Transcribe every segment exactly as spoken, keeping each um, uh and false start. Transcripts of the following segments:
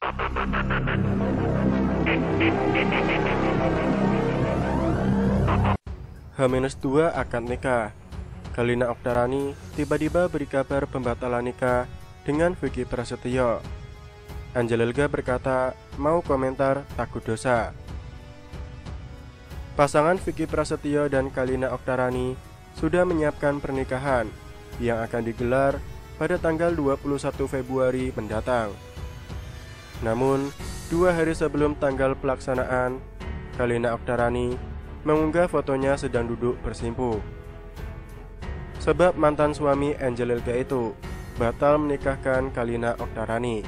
H minus dua akad nikah. Kalina Oktarani tiba-tiba beri kabar pembatalan nikah dengan Vicky Prasetyo. Angelelga berkata mau komentar takut dosa. Pasangan Vicky Prasetyo dan Kalina Oktarani sudah menyiapkan pernikahan yang akan digelar pada tanggal dua puluh satu Februari mendatang. Namun, dua hari sebelum tanggal pelaksanaan, Kalina Oktarani mengunggah fotonya sedang duduk bersimpuh. Sebab mantan suami Angelelga itu batal menikahkan Kalina Oktarani.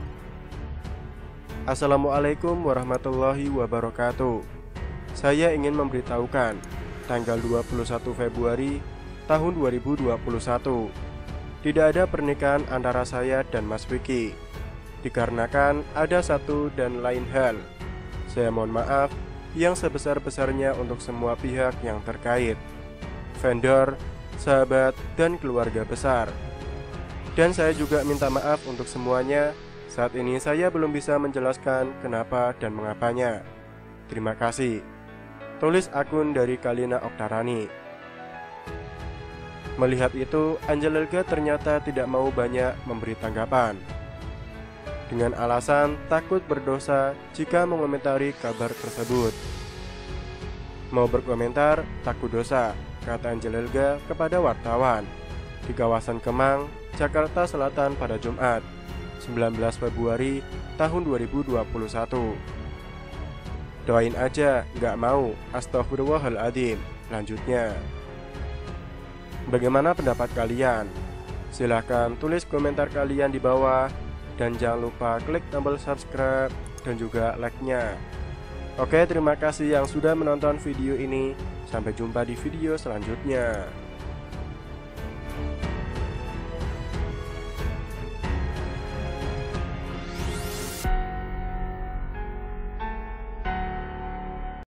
Assalamualaikum warahmatullahi wabarakatuh. Saya ingin memberitahukan tanggal dua puluh satu Februari tahun dua ribu dua puluh satu tidak ada pernikahan antara saya dan Mas Vicky, dikarenakan ada satu dan lain hal. Saya mohon maaf yang sebesar-besarnya untuk semua pihak yang terkait, vendor, sahabat, dan keluarga besar. Dan saya juga minta maaf untuk semuanya. Saat ini saya belum bisa menjelaskan kenapa dan mengapanya. Terima kasih. Tulis akun dari Kalina Oktarani. Melihat itu, Angelelga ternyata tidak mau banyak memberi tanggapan, dengan alasan takut berdosa jika mengomentari kabar tersebut. Mau berkomentar, takut dosa, kata Angelelga kepada wartawan di kawasan Kemang, Jakarta Selatan pada Jumat, sembilan belas Februari tahun dua ribu dua puluh satu. Doain aja, gak mau, astagfirullahaladzim. Lanjutnya, bagaimana pendapat kalian? Silahkan tulis komentar kalian di bawah. Dan jangan lupa klik tombol subscribe dan juga like-nya. Oke, terima kasih yang sudah menonton video ini. Sampai jumpa di video selanjutnya.